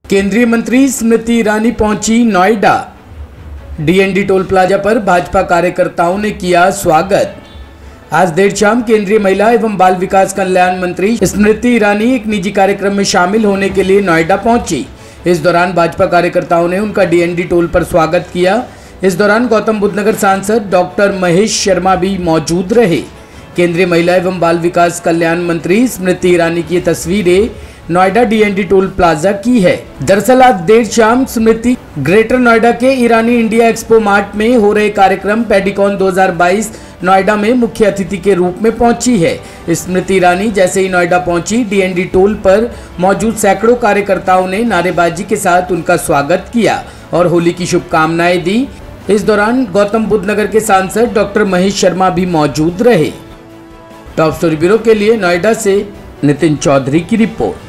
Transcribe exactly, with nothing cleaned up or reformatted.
केंद्रीय मंत्री स्मृति ईरानी पहुंची नोएडा। डीएनडी टोल प्लाजा पर भाजपा कार्यकर्ताओं ने किया स्वागत। आज देर शाम केंद्रीय महिला एवं बाल विकास कल्याण मंत्री स्मृति ईरानी एक निजी कार्यक्रम में शामिल होने के लिए नोएडा पहुंची। इस दौरान भाजपा कार्यकर्ताओं ने उनका डीएनडी टोल पर स्वागत किया। इस दौरान गौतम बुद्ध नगर सांसद डॉक्टर महेश शर्मा भी मौजूद रहे। केंद्रीय महिला एवं बाल विकास कल्याण मंत्री स्मृति ईरानी की तस्वीरें नोएडा डीएनडी टोल प्लाजा की है। दरअसल आज देर शाम स्मृति ग्रेटर नोएडा के ईरानी इंडिया एक्सपो मार्ट में हो रहे कार्यक्रम पेडिकॉन दो हज़ार बाईस नोएडा में मुख्य अतिथि के रूप में पहुंची है। स्मृति ईरानी जैसे ही नोएडा पहुंची, डीएनडी टोल पर मौजूद सैकड़ों कार्यकर्ताओं ने नारेबाजी के साथ उनका स्वागत किया और होली की शुभकामनाएं दी। इस दौरान गौतम बुद्ध नगर के सांसद डॉक्टर महेश शर्मा भी मौजूद रहे। टॉप स्टोरी ब्यूरो के लिए नोएडा से नितिन चौधरी की रिपोर्ट।